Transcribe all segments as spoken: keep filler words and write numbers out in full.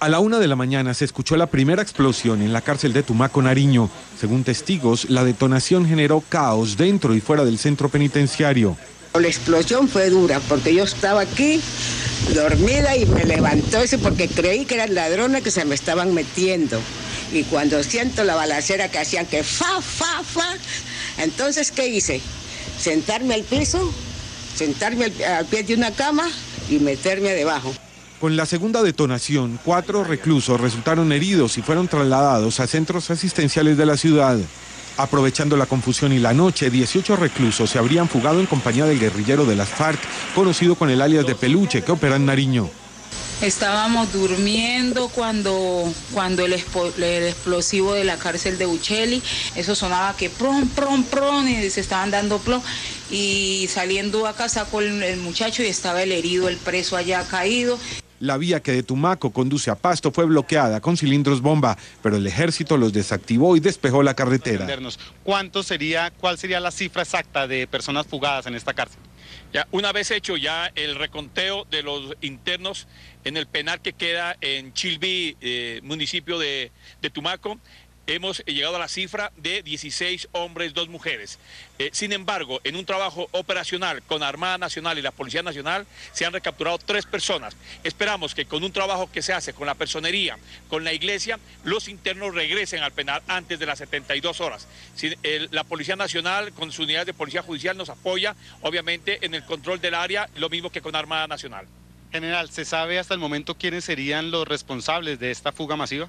A la una de la mañana se escuchó la primera explosión en la cárcel de Tumaco, Nariño. Según testigos, la detonación generó caos dentro y fuera del centro penitenciario. La explosión fue dura porque yo estaba aquí dormida y me levantó eso porque creí que eran ladrones que se me estaban metiendo. Y cuando siento la balacera que hacían que fa, fa, fa, entonces ¿qué hice? Sentarme al piso, sentarme al, al pie de una cama y meterme debajo. Con la segunda detonación, cuatro reclusos resultaron heridos y fueron trasladados a centros asistenciales de la ciudad. Aprovechando la confusión y la noche, dieciocho reclusos se habrían fugado en compañía del guerrillero de las FARC, conocido con el alias de Peluche, que opera en Nariño. Estábamos durmiendo cuando, cuando el, expo, el explosivo de la cárcel de Ucheli, eso sonaba que pron, pron, pron, y se estaban dando plom. Y saliendo acá sacó el, el muchacho y estaba el herido, el preso allá caído. La vía que de Tumaco conduce a Pasto fue bloqueada con cilindros bomba, pero el ejército los desactivó y despejó la carretera. ¿Cuánto sería, cuál sería la cifra exacta de personas fugadas en esta cárcel? Ya, una vez hecho ya el reconteo de los internos en el penal que queda en Chilví, eh, municipio de, de Tumaco, hemos llegado a la cifra de dieciséis hombres, dos mujeres. Eh, sin embargo, en un trabajo operacional con Armada Nacional y la Policía Nacional se han recapturado tres personas. Esperamos que con un trabajo que se hace con la personería, con la iglesia, los internos regresen al penal antes de las setenta y dos horas. Si, el, la Policía Nacional con sus unidades de Policía Judicial nos apoya, obviamente, en el control del área, lo mismo que con Armada Nacional. General, ¿se sabe hasta el momento quiénes serían los responsables de esta fuga masiva?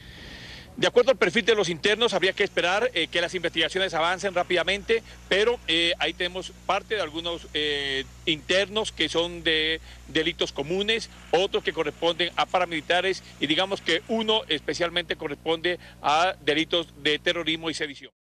De acuerdo al perfil de los internos, habría que esperar eh, que las investigaciones avancen rápidamente, pero eh, ahí tenemos parte de algunos eh, internos que son de delitos comunes, otros que corresponden a paramilitares y digamos que uno especialmente corresponde a delitos de terrorismo y sedición.